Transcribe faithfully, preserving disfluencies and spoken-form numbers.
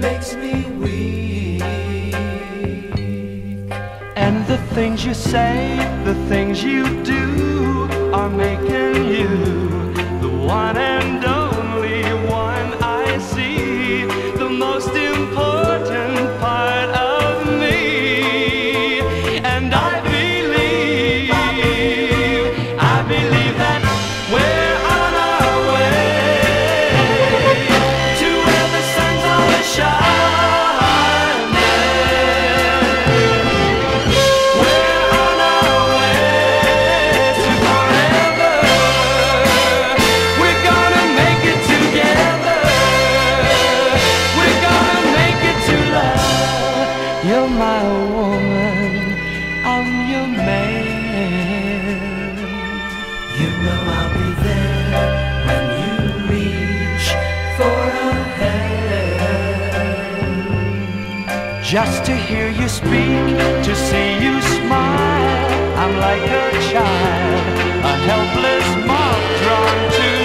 makes me weak. And the things you say, the things you do are making you the one and only one I see, the most important part of me. And I believe, I believe that we're on our way to where the sun's always shining. We're on our way to forever. We're gonna make it together. We're gonna make it to love. You're my woman, I'm your man. You know I'll be there when you reach for a hand. Just to hear you speak, to see you smile, I'm like a child, a helpless moth drawn to